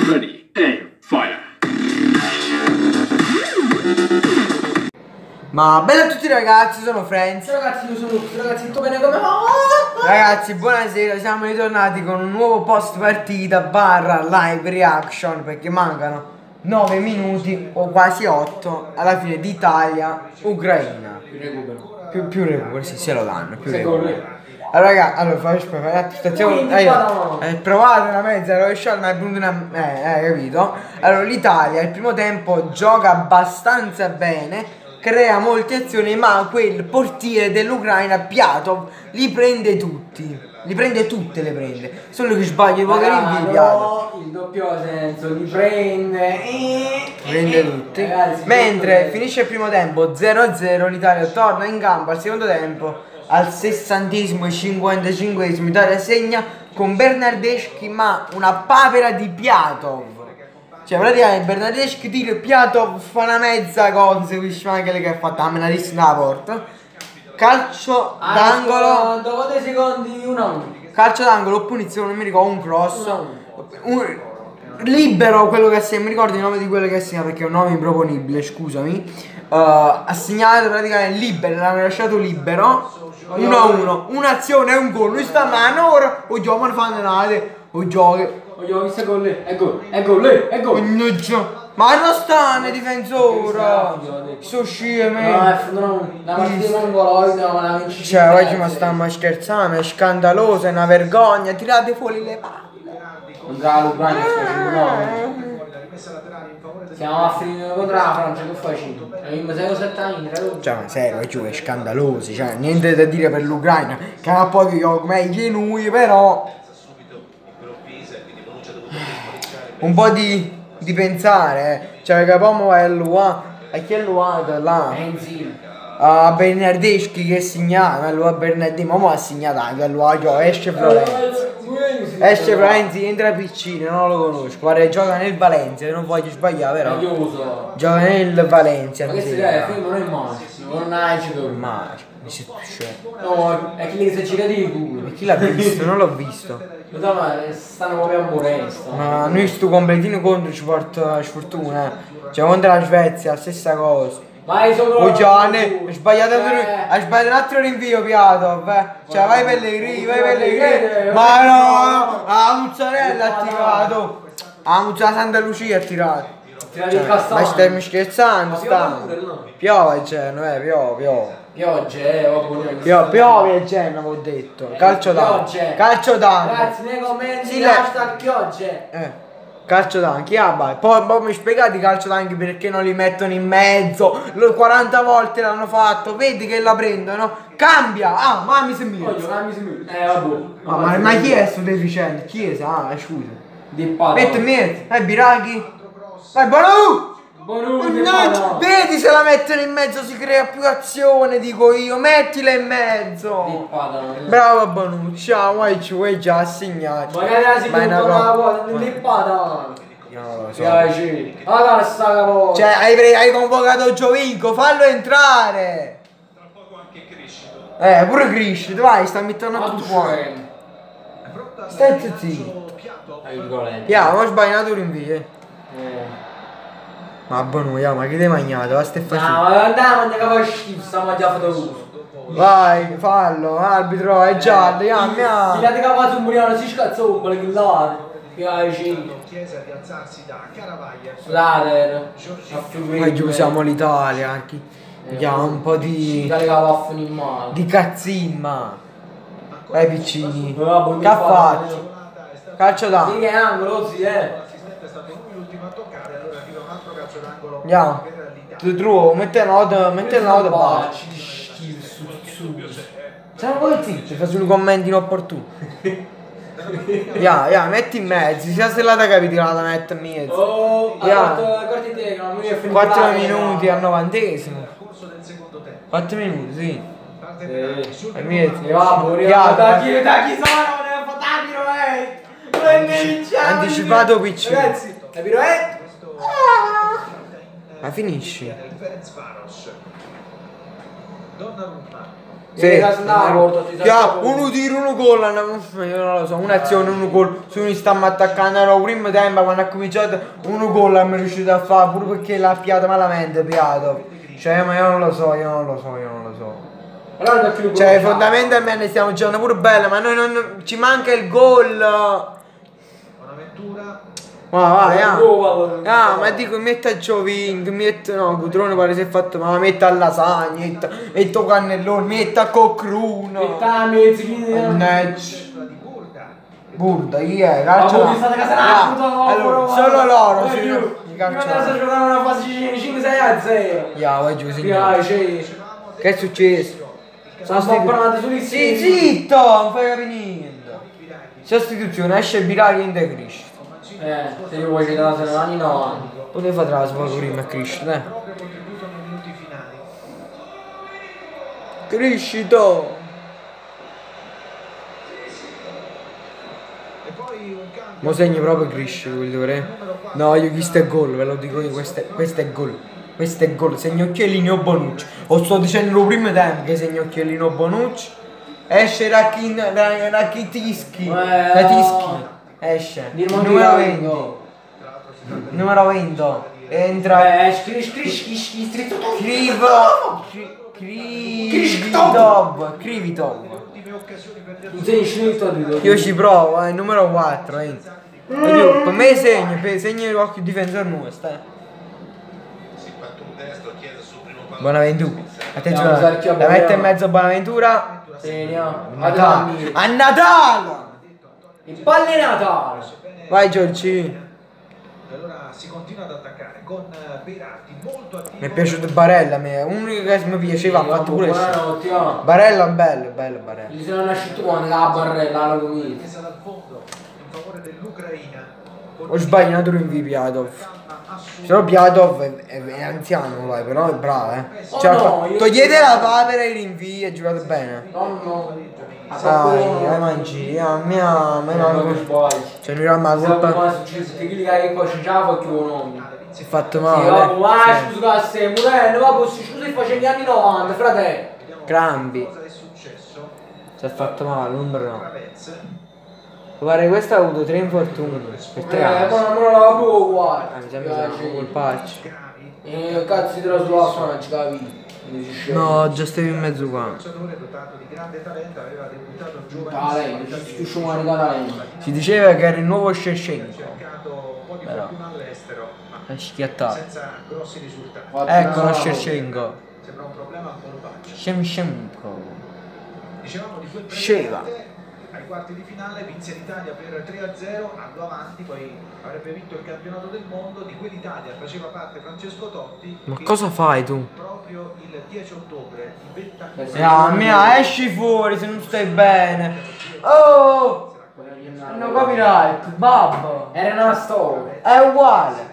Ready, aim, fire. Ma bella a tutti ragazzi, sono Friends. Ragazzi, io sono Lux, ragazzi, tutto bene come va? Ragazzi, buonasera, siamo ritornati con un nuovo post partita barra live reaction, perché mancano 9 minuti o quasi 8 alla fine di Italia-Ucraina. Più recupero. Più recupero, sì, se lo danno, più Secondo recupero. Allora raga, allora fai attenzione, provate una mezza rovesciata, ma è venuto una... capito? Allora l'Italia il primo tempo gioca abbastanza bene, crea molte azioni, ma quel portiere dell'Ucraina, Piatov, li prende tutti. Li prende tutte, le prende. Solo che sbaglia i poker in no, il doppio senso, li prende. Prende tutti. Ragazzi, mentre finisce il primo tempo 0-0, l'Italia torna in campo al secondo tempo. Al 60esimo e 55esimo l'Italia segna con Bernardeschi, ma una papera di Piatov. Cioè praticamente Bernardeschi tira e Piatov fa una mezza cosa, seguisce anche lei che ha fatto la menarissima alla porta. Calcio d'angolo. Dopo 2 secondi 1-1. Calcio d'angolo, punizione, non mi ricordo, un cross. Libero quello che ha segnato, mi ricordo il nome di quello che ha segnato perché è un nome improponibile, scusami. Ha segnato praticamente libero, l'hanno lasciato libero. 1-1, un'azione e un gol. Lui sta a mano ora. O gioco non fanno nada. O giochi. Ho visto gol lì. È gol. Ma non sta nel difensore. Sto scemo. No, la partita mongoloide non la vinci. Cioè oggi ma stiamo scherzando. È scandaloso, è una vergogna. Tirate fuori le palle. Non ca l'Ucraina sta facendo. Siamo a finire contro la Francia, che facciamo? Abbiamo 6-7 anni, cioè ma serio, è scandaloso, cioè niente da dire per l'Ucraina, che ha poi meglio di noi, però un po' di pensare, cioè che poi va a chi è l'uato là? A Bernardeschi che segnava, a Bernardeschi, ma ha segnato anche a esce Florenzi. Esce Florenzi, entra piccino, non lo conosco. Guarda, gioca nel Valencia, non voglio sbagliare, però. Gioca nel Valencia. Ma che stai, non è Massimo, non hai giocato. Mi si no, è chi che si gira di culo. E chi l'ha visto? Non l'ho visto. Ma stanno proprio a morire. Ma noi sto completino contro ci porta sfortuna. Cioè contro la Svezia, la stessa cosa. Oh Gianni, hai sbagliato un altro rinvio Piatov, cioè vai Pellegrini, ma no, la mozzarella ha tirato, la mozzarella Santa Lucia ha tirato, ma stai scherzando, piove il Genoa, piove il Genoa, ho detto, calcio d'angolo, ragazzi nei commenti hashtag piogge. Calcio d'anche, poi mi spiegate calcio d'anche perché non li mettono in mezzo, 40 volte l'hanno fatto, vedi che la prendono, cambia, ma mi sembra. Vabbè. Ma chi è sto deficiente? Chiesa, scusa. Metti, Biraghi, vai Bonucci, vedi se la mettono in mezzo si crea più azione, dico io, mettila in mezzo. Bravo Bonucci, ciao, vuoi già assegnato. Magari cioè hai convocato Giovinco, fallo entrare. Pure Crisci, vai, sta mettendo tutto fuori. Stai zitto. Ma ho sbagliato l'invio. Ma buono, ma che ti hai mangiato? Va Stefano. No, andiamo a fare schifo, stiamo già fatto. Vai, fallo, arbitro, è giallo, Ti date cavato un muriano, si scazza un po' che là. Chiesa di alzarsi da Caravaglia. Scusate, oggi usiamo l'Italia, vediamo un po' di cazzimma. Vai piccini, che ha fatto? Calcio d'angolo. Che angolo, sì, Andiamo, ti trovo, metti una nota bassa. Siamo poi zitti, fai solo commenti inopportuni. Metti in mezzo, sia stellata capitolata, metti in mezzo. 4 minuti al 90esimo. 4 minuti, sì. Anticipato PC. Ma finisci. Sì, uno tiro, uno gol, io non lo so, un'azione, uno gol, se noi stiamo attaccando al primo tempo quando ha cominciato uno gol non è riuscito a fare pure perché l'ha piato malamente, piato. Cioè ma io non lo so. Allora Cioè fondamentalmente stiamo giocando pure bene, ma noi non ci manca il gol. Bonaventura. Vai, ma dico metta a Gioving, no, Cutrone pare si è fatto, ma metta a lasagna, metto cannellone, metta a cocruno. Burda, chi è? Calcio. Allora, solo loro si giocano una fase 5-6-0. Vai giù, signore. Che è successo? Sì, zitto, non fai capire niente. Sostituzione, esce Biraghi in De Cristo. Se io vuoi che te la sono anni 90. Potevi fare la sua prima a Cristo, Crescito! Mo segni proprio Crescito quel dovere. No, io questo è gol, ve lo dico io, questo è gol. Questo è gol, segno Occhiellini o Bonucci. O sto dicendo lo primo tempo che segno Occhiellini o Bonucci. Esce Rakitischi. Esce. Numero 20. Numero 20. Entra. Krivitov. Io ci provo, numero 4. Per me segno il occhio difensore nuovo, Bonaventura. Attenzione, la mette in mezzo Bonaventura. A Natale! Il palle Natale! Vai Giorgi. Allora si continua ad attaccare con Berardi molto attivo. Mi è piaciuto Barella, l'unico che mi piaceva ha fatto pure Barella bello Barella. Gli sono nascito quando la barrella la comincia. Messa dal fondo in favore dell'Ucraina. Ho sbagliato in Piatov. Se no Piatov è anziano, vai, però è bravo, togliete la papera e i rinvii, ha giocato bene. Dai, mangi, a me manco. Cioè non era mai colpa. Si è fatto male. Scusa, sei morendo, ma scusa facendo gli anni 90, fratello. Crampi. Si è fatto male, numero 9. Guarda, questo ha avuto 3 infortuni. Per 3 anni. Ma non la avevo, guarda. Mi sembra colpaccio. Cazzo di sulla Francia, capito? No, già stavi in mezzo qua. Si diceva che era il nuovo Shevchenko. Però è schiattato. Ecco lo Shevchenko. Shevchenko. Sceva. Ai quarti di finale vinse l'Italia per 3-0, andò avanti, poi avrebbe vinto il campionato del mondo. Di quell'Italia faceva parte Francesco Totti. Ma cosa fai tu? Proprio il 10 ottobre di 20 anni. Esci fuori se non stai bene. Oh! Non copyright, babbo. Era una storia. È uguale.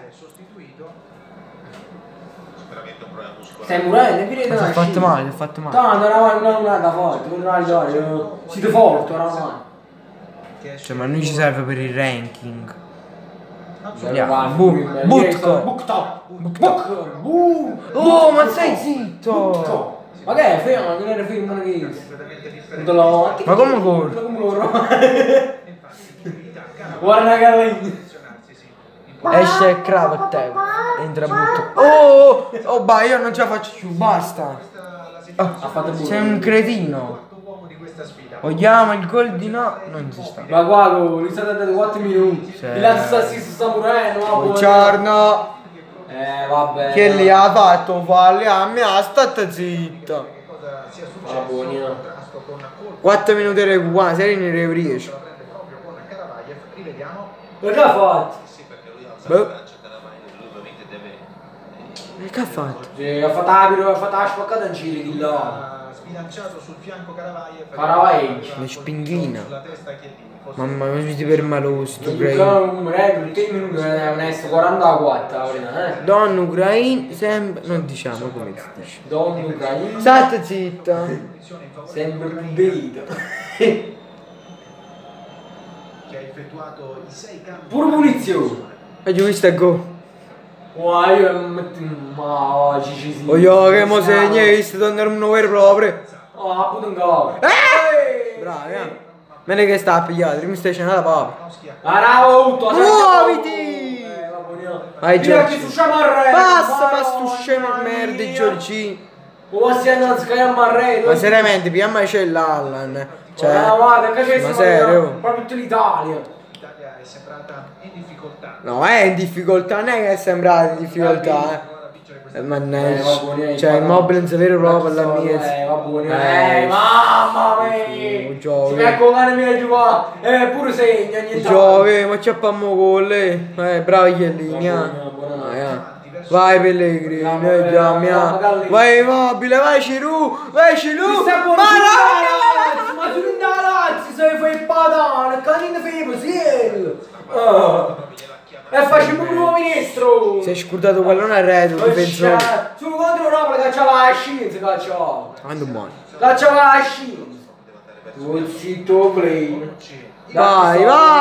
Stai morendo, si è fatto male, si è fatto male. Tanto eravamo una forte, siete forti oramai. Cioè, ma noi ci serve per il ranking. Oh, ma stai zitto! Ma che è? Fermo, non era fermo che ma come corre? Guarda che esce Kravattev, entra butto. Oh, bah, io non ce la faccio più, basta. Sei un cretino. Vogliamo il gol di no? Non si sta. Ma guarda, gli state dando 4 minuti. Il lazzo sta morendo. Buongiorno. Vabbè. Che li ha fatto falli a me? State zitto. 4 minuti di recupero, se ne riesci. Ma che ha fatto? Che ha fatto? Ha fatto la spaccata in giro là. Sbilanciato sul fianco Caravaggio. Le spinghina. Mamma mia, mi ti permaloso sto ucraino. Che minuti onesto 44 Donna ucraina sempre. Non diciamo come si dice. Donna ucraina. State zitta. Sempre più bello. Che ha effettuato i 6 cambi. Pure munizioni. Hai visto il gol? Ma io ma ci oh io che mo segni, hai visto tornare un vero proprio. Oh, ha avuto un gol. Bravi, Bene che sta a pigliare, mi stai cenando papà. Arauto, Muoviti! Vai Giorgi. Marre. Basta, ma stu scemo di merda, Giorgi. Come si non scagliamo a Marre? Ma seriamente, piamma c'è l'Allan. Cioè, ma serio? Proprio tutta l'Italia. L'Italia è sembrata in difficoltà. No, è in difficoltà, non è che è sembrato in difficoltà, Mannaggia, cioè Immobile non si vede proprio alla mia. Mamma mia! Si vede con la mia giocata, pure segna ogni tanto. Giochi, ma c'è pammo con lei. Bravi Chiellini, Vai Pellegrini, vai Immobile, vai Giroud, Ma tu non da Lazio, sei fai il padano, canino fai il posiello. E facciamo un nuovo ministro! Si è scordato quello a retro, difensore. Su contro Napoli cacciava la scienza, cacciava. Quando buono. Cacciava la scienza. Zitto, play. Vai,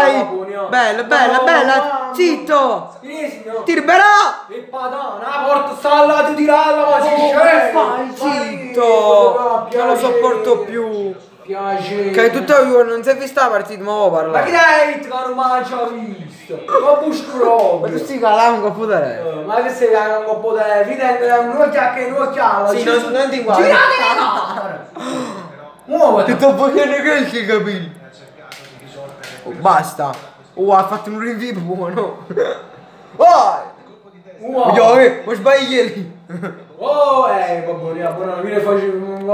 bella, zitto! Tirberà! Il padano, la porta sta al lato di là, ma si scende! Zitto! Non lo sopporto più! Piace! Che tutto io non si è vista la partita, ma ho Ma parlato. che dai, che non mangia visto? Ma buscro! Ma tu stai calando un po' potere. Ma che sei un po' potere? Vidente, un occhiacchio, Sì, non ti guardi. Girate la camera! Muoviti! Che ti vogliono crescere i capelli. Oh, basta. Oh, ha fatto un rinvio buono. Vai! Ma sbagli ieri. Oh, buono, mi facevo un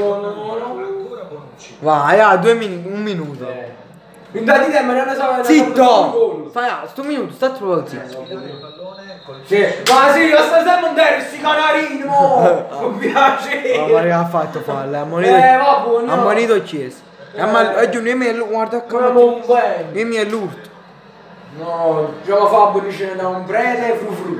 Vai, un minuto. Indati te, ma non so. Zitto! Fai sto minuto, sta troppo zitto. Sì, ma sì, io sto sempre un terzo, sti canarini, mo! Non piace! Ma che ha fatto falle? Ha monito e Chiesa. Aggiungi, io mi è guarda qua. Io mi è l'urto. No, gioco Fabio dice da un prete frufru.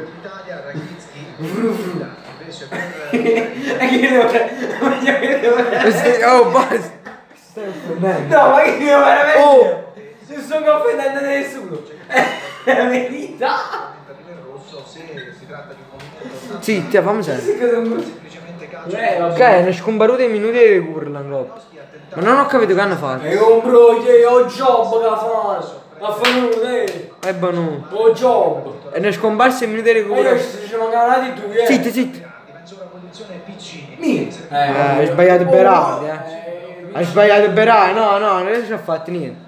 Oh, basta. No, ma che io veramente non sto offendendo nessuno. È la verità. Zitti, fammi sentire. Ok, Ok, ne scomparute i minuti di recupero l'angoppa. Ma non ho capito che hanno fatto. è un broglie, è un job che fa. Ma fanno te. È buono. Un job. E ne scomparsi i minuti di E io recupero. ci mancano di tu, Zitti. Hai Hai sbagliato Berardi, Hai sbagliato Berardi, no, non ci ha fatto niente.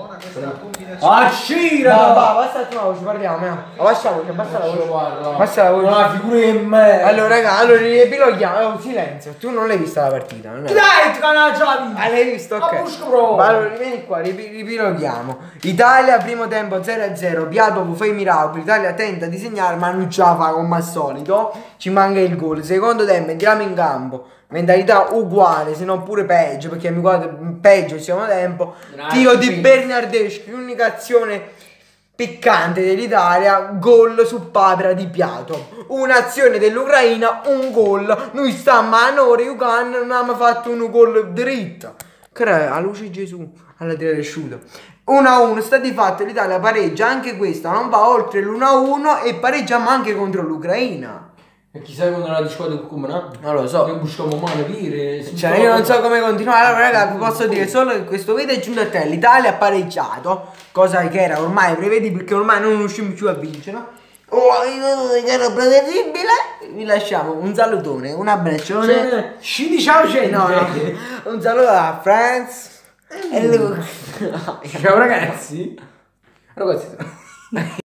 Scira! Basta un attimo, ci parliamo, Basta la voce. Basta la voce. Ma figura di me! Allora, raga, riepilogiamo, silenzio. Tu non l'hai vista la partita, non è? Dai, canaggia! L'hai visto? Ok. Ma allora, vieni qua, ripiloghiamo. Italia, primo tempo 0-0. Piatovo fa i miracoli. Italia tenta di segnare, ma non ce la fa come al solito. Ci manca il gol. Secondo tempo entriamo in campo. Mentalità uguale, se non pure peggio, perché mi guarda peggio siamo tempo. Tiro di Bernardeschi, l'unica azione piccante dell'Italia, gol su Papera di Piatov. Un'azione dell'Ucraina, un gol. Noi stiamo a Nore, Ucraina, non abbiamo fatto un gol dritto. A luce Gesù, alla tira asciutta. 1-1, sta di fatto l'Italia pareggia anche questa, non va oltre l'1-1 e pareggiamo anche contro l'Ucraina. E chissà quando la discuote come no? Non lo so. Che buschiamo male dire. Cioè io non so come continuare. Allora raga, vi posso dire solo che questo video è giunto a te. L'Italia ha pareggiato, cosa che era ormai prevedibile, perché ormai non riusciamo più a vincere. Che era prevedibile. Vi lasciamo un salutone, un abbraccione. Ciao gente. No, un saluto a Franz e Luke. Ciao ragazzi.